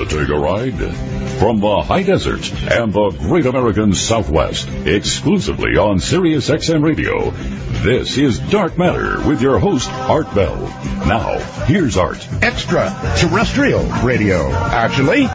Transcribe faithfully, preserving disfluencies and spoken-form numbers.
Wanna take a ride? From the high desert and the great American Southwest, exclusively on Sirius X M Radio, this is Dark Matter with your host, Art Bell. Now, here's Art. Extraterrestrial radio, actually.